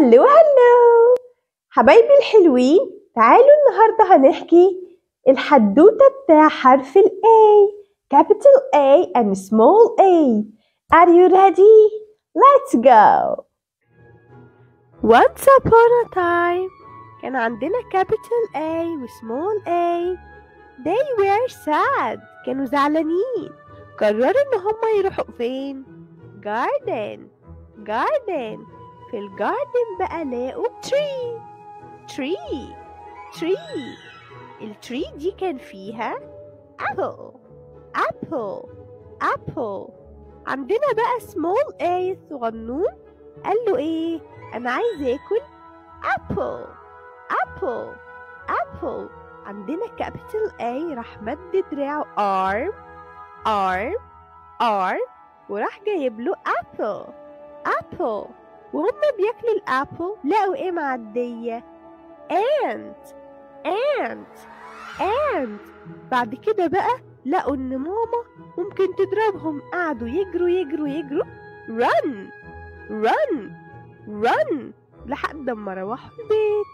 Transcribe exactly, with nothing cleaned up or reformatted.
هلو هلو حبايبي الحلوين، تعالوا النهاردة هنحكي الحدوتة بتاع حرف ال A capital A and small a. Are you ready? Let's go! Once upon a time كان عندنا capital A و small a. They were sad. كانوا زعلانين. قرروا ان هما يروحوا فين؟ garden garden في الجاردن بقى لقوا tree tree tree التري دي كان فيها apple apple apple. عندنا بقى small a صغنون قال له ايه؟ انا عايز اكل apple apple apple. عندنا capital A راح مد دراعه arm arm arm وراح جايب له apple apple. وهم بياكلوا الابل لقوا ايه معديه؟ ant ant ant. بعد كده بقى لقوا ان ماما ممكن تضربهم، قعدوا يجروا يجروا يجروا run run run لحد ما روحوا البيت.